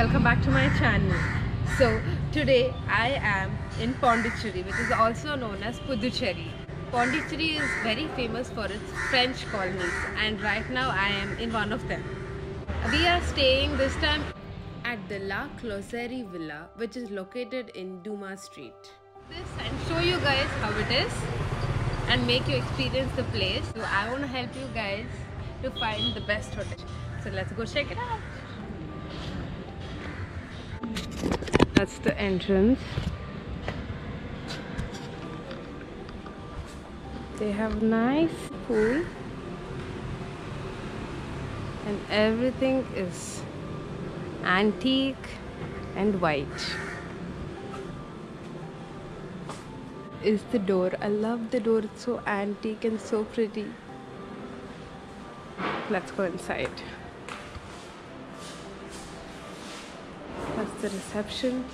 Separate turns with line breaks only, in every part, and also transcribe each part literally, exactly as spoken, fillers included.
welcome back to my channel. So today I am in Pondicherry, which is also known as Puducherry. Pondicherry is very famous for its French colonies, and right now I am in one of them. We are staying this time at the La Closerie Villa, which is located in Dumas Street. This and show you guys how it is and make you experience the place. So I want to help you guys to find the best hotel. So let's go check it out. That's the entrance. They have nice pool and everything is antique and white. Is the door. I love the door. It's so antique and so pretty. Let's go inside. That's the reception.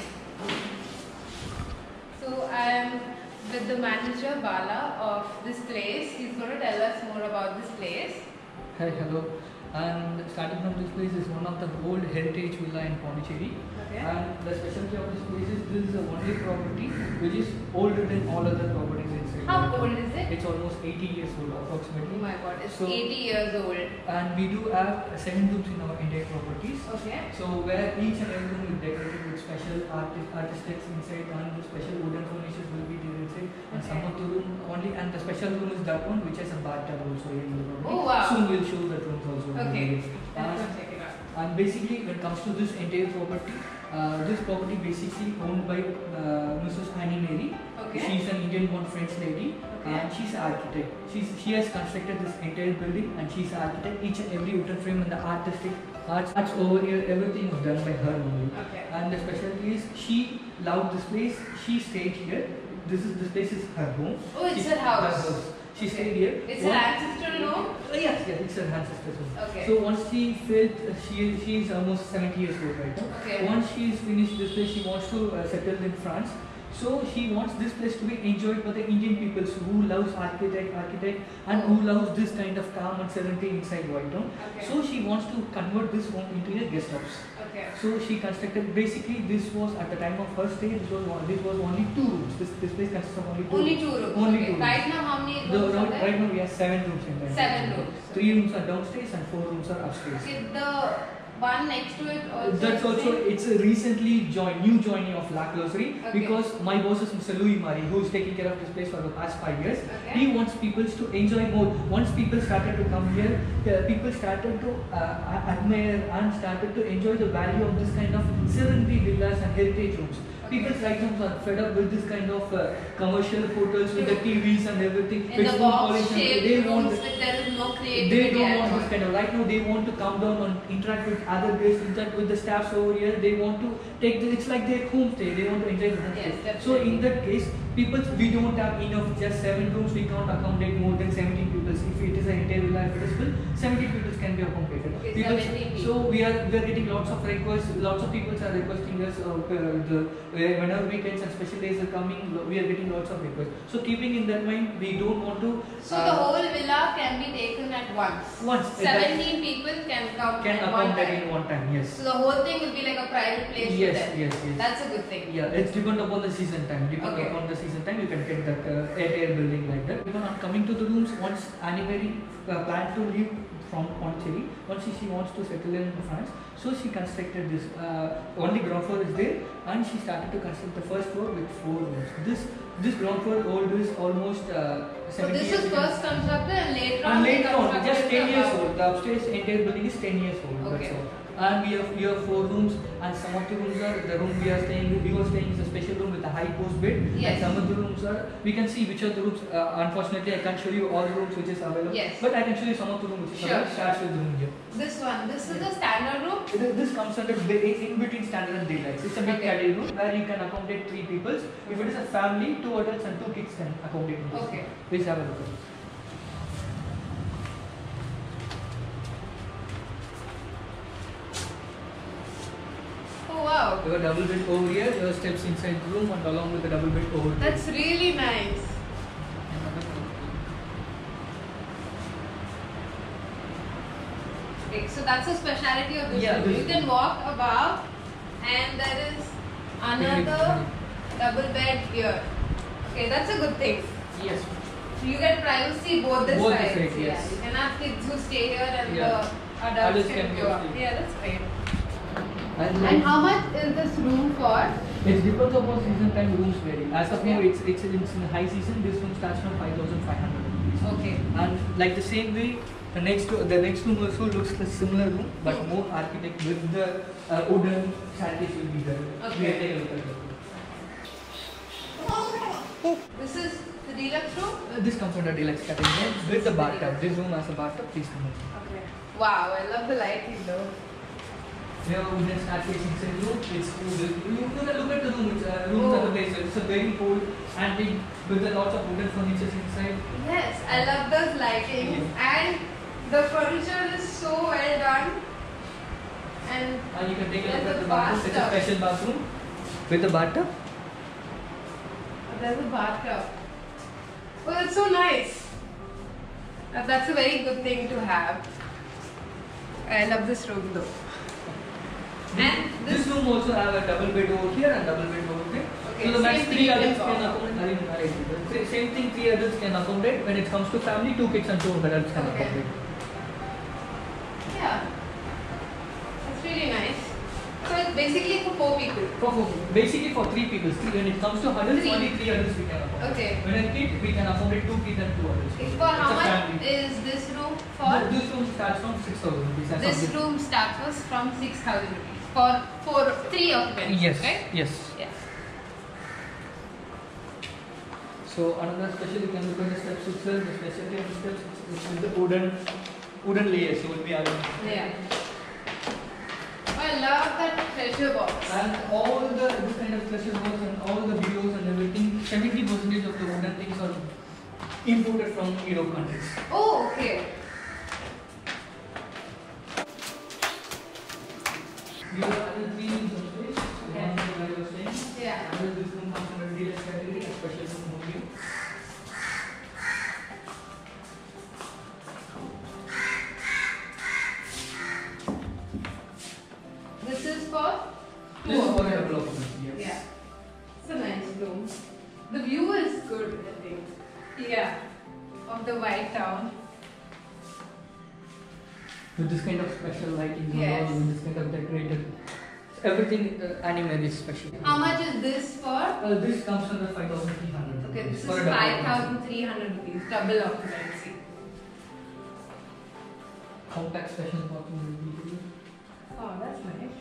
So I am with the manager Bala of this place. He's going to tell us more about this place.
Hi, hello. And starting from this place is one of the old heritage villa in Pondicherry. Okay. And the specialty of this place is this is the only property which is older than all other properties inside.
How old is it?
It's almost eighty years old approximately.
Oh my god, it's
so,
eighty years old.
And we do have seven rooms in our entire properties.
Okay.
So where each and every room is decorated with special arti artistics inside, and the special wooden furniture will be there inside. And
Okay.
some of the room only, and the special room is that one which has a bathtub also in the property.
Oh wow.
Soon we'll show the rooms also.
Okay.
And,
check it out.
and basically when it comes to this entire property, uh, this property basically owned by uh, Missus Annie Mary.
Okay.
She's an Indian born French lady.
Okay.
And she's an architect. She's, she has constructed this entire building, and she's an architect. Each and every wooden frame and the artistic arts, arts over here, everything was done by her only.
Okay.
And the specialty is she loved this place. She stayed here. This is this place is her home.
Oh, it's
She-
her house.
Her house. She
Okay.
stayed here.
It's
One-
her ancestral home?
Oh, yes, yes, it's her ancestors' home.
Okay.
So once she felt uh, she she is almost seventy years old right now.
Okay.
Once she is finished this place, she wants to uh, settle in France. So she wants this place to be enjoyed by the Indian people who loves architect, architect, and
Oh.
who loves this kind of calm and serenity inside White Town.
Okay.
So she wants to convert this home into a guest house.
Okay.
So she constructed. Basically, this was at the time of her stay. This was one, this was only two rooms. This this place consists of only two.
Only
rooms.
two rooms.
Only
okay.
two rooms.
Right now, how many
The,
rooms
now,
are there?
right now we have seven rooms in there.
Seven rooms.
Three rooms are downstairs and four rooms are upstairs.
Okay, the one next to it also.
That's also
same?
it's a recently joined new joining of La Closerie
Okay.
because my boss is Mister Louis Mari, who is taking care of this place for the past five years.
Okay.
He wants people to enjoy more. Once people started to come here, uh, people started to uh, admire and started to enjoy the value of this kind of serenity villas and heritage rooms. People right now are fed up with this kind of uh, commercial hotels with the T Vs and everything.
In the
with
box
polish and
shaped
they
rooms
want
with there is no
they
creativity
don't
at
want
all.
this kind of. Right now, they want to come down and interact with other guests, interact with the staffs over here. They want to take. The, it's like their home stay. They want to enjoy the home
Yes,
stay.
definitely.
So in that case, people we don't have enough. Just seven rooms. We can't accommodate more than seventeen people. If it is an entire villa, if it is full, seventeen people can be accommodated.
Okay,
People-
seventeen people.
So we are we are getting lots of requests. Lots of people are requesting us. Uh, the whenever weekends and special days are coming, we are getting lots of requests. So keeping in that mind, we don't want to.
So
uh,
the whole villa can be taken at once.
Once.
Seventeen people can come
can
at one
accommodate
time.
in one time. Yes.
So the whole thing will be like a private place
Yes,
for them.
yes, yes.
That's a good thing.
Yeah, it's depend upon the season time. Depend
Okay.
upon the season time, you can get that uh, air building like that. Even on coming to the rooms, once Annie Mary uh, planned to leave from Pondicherry, once she, she wants to settle in France, so she constructed this. Uh, only ground floor is there, and she started to construct the first floor with four rooms. This this ground floor old is almost uh,
So
seventy
this
years
is first constructed and later on
and
they
later on,
constructed
just ten
the
years
above.
old. The upstairs entire building is ten years old.
Okay.
That's all. And we have we have four rooms, and some of the rooms are the room we are staying. We are staying is a special room with a high post bed.
Yes.
And some of the rooms are we can see which are the rooms. Uh, unfortunately, I can't show you all the rooms which is available.
Yes.
But I can show you some of the rooms which is
Sure,
available.
sure.
Starts with the room here.
This one, this is
Yeah.
the standard room.
This this comes under be- in between standard and deluxe. It's a big
Okay.
category room where you can accommodate three people. If it is a family, two adults and two kids can accommodate. in this.
Okay.
Please have a look at it.
Oh wow.
You have a double bed over here, you have steps inside the room, and along with the double bed over there.
That's really nice. Okay, so that's the speciality of this
Yeah,
room.
this
You can walk above, and there is another double bed here. Okay, that's a good thing.
Yes.
So you get privacy both the
Both the
sides.
sides, yes.
Yeah, you can have kids who stay here and
Yeah.
the adults,
Adults
can,
can
go
go
up.
sleep.
Yeah, that's great.
And,
And how much is this room for?
it depends upon season time, rooms vary. As of now, it's, it's, it's in high season, this room starts from five thousand five hundred rupees.
Okay.
And like the same way, the next the next room also looks like similar room, but
Hmm.
more architect with the uh, wooden staircase will be there.
Okay.
We'll take a look at it.
This is the deluxe room?
Uh, this comes under deluxe category with the bathtub. This room has a bathtub. Please come in.
Okay. Wow, I love the lighting though.
We have a wooden staircase inside room. It's wooden. You look at, look at the room. It's uh, rooms
Oh.
are the place. It's a very old antique with a lot of wooden furniture inside.
Yes, I love those lighting,
Yeah.
and the furniture is so well done. And
And you can take a look
There's
at
a
the bathroom. It's a
bathtub.
special bathroom with a bathtub.
there's a bathtub. Oh, that's so nice. Uh, That's a very good thing to have. I love this room though. And
This
this
room also have a double bed over here and double bed over there.
Okay,
So the max
same thing
three
you can
adults
go.
can accommodate. I didn't narrate it. Sa- Same thing, three adults can accommodate. When it comes to family, two kids and two adults can
Okay.
accommodate.
yeah, that's really nice. So it's basically for four people.
For, for basically for three people. Three, when it comes to adults,
Three.
only three adults we can accommodate.
Okay.
When a kid, we can accommodate two kids and two adults.
For
It's
how
a
much
family.
is this room for?
Th- This room starts from six thousand rupees. as of
This
this-
room starts us from six thousand rupees for four, three occupants.
Yes.
Right?
Yes.
Yeah.
So another special, you can look at the steps itself. The specialty of the steps is with the wooden wooden layers. You will be having.
Yeah. I love that treasure box.
And all the this kind of treasure box and all the bureaus and everything, seventy percent of the wooden things are imported from Europe countries.
Oh, okay.
We have other three rooms of space.
Okay.
One is where you are staying.
Yeah.
Another this room comes under deluxe category, a special room only.
This is for two
This is for a
occupants.
double occupancy. Yes.
Yeah. It's a nice room. The view is good, I think. Yeah. Of the white town.
With this kind of special lighting,
Yes.
and all, with this kind of decorated, everything uh, anime is special.
How much is this for?
Uh, this comes under five thousand three hundred.
Okay, this is
for a double
five
occupancy.
thousand three hundred rupees, double occupancy.
Compact special bathroom will be here.
Oh, that's nice.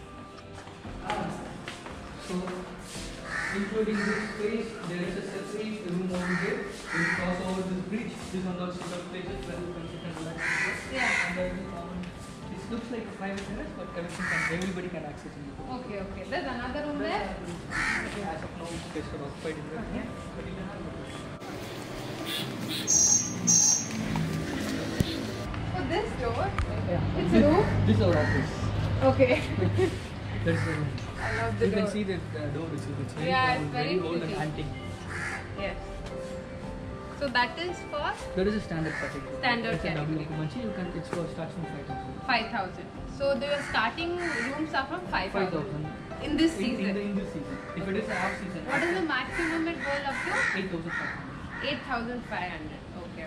So, including this space, there is a separate room over here. We cross over this bridge. This one also the places where you can sit and relax.
Yeah.
And there is a common. It looks like a private terrace, but everything can, everybody can access it.
Okay, okay. There's another room there?
As of now, space for occupied in there.
Okay.
But you can have a look.
Oh, this door?
Yeah.
It's a room?
This is our office.
Okay.
That's the room.
I love the
You
door.
can see the uh, door, which is it's very,
Yeah,
old,
it's very
old and
pretty.
antique.
Yes. So that is for
There is a standard category.
Standard
it's a double
category.
occupancy. You can it's for starts from five thousand.
five thousand. So the starting rooms are from five
Five
thousand.
thousand.
In this
In, in,
season.
the, in this season. If it is a half season.
What is the maximum it goes up to?
Eight thousand five hundred.
eight thousand five hundred. Okay.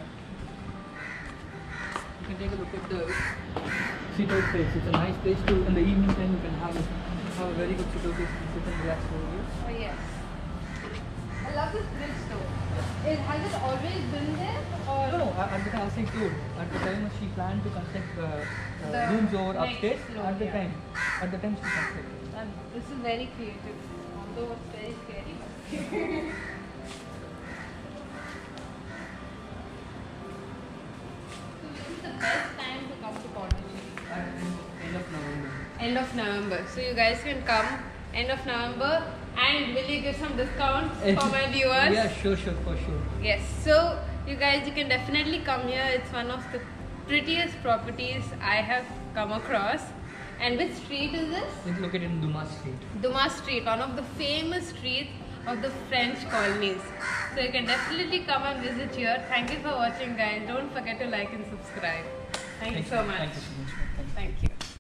You can take a look at the sit out place. It's a nice place to in the evening time. You can have a, have a very good sit out place. You can sit and relax over here.
Oh yes. I love this bridge though. It, has it always been there or?
No, no. At at the time, as I told, at the time she planned to construct uh, uh,
The
rooms over
next
upstairs.
floor,
At the
yeah.
time, at the time she constructed.
Um, this is very creative. Although it's very scary. So this is the best time to come to Pondicherry.
At end of November.
End of November. So you guys can come end of November. And will you give some discounts for my viewers?
Yeah, sure, sure, for sure.
Yes. So you guys, you can definitely come here. It's one of the prettiest properties I have come across. And which street is this?
It's located in Dumas Street.
Dumas Street, one of the famous streets of the French colonies. So you can definitely come and visit here. Thank you for watching, guys. Don't forget to like and subscribe. Thank, you so much.
Thank you so much. Thank you.
Thank you.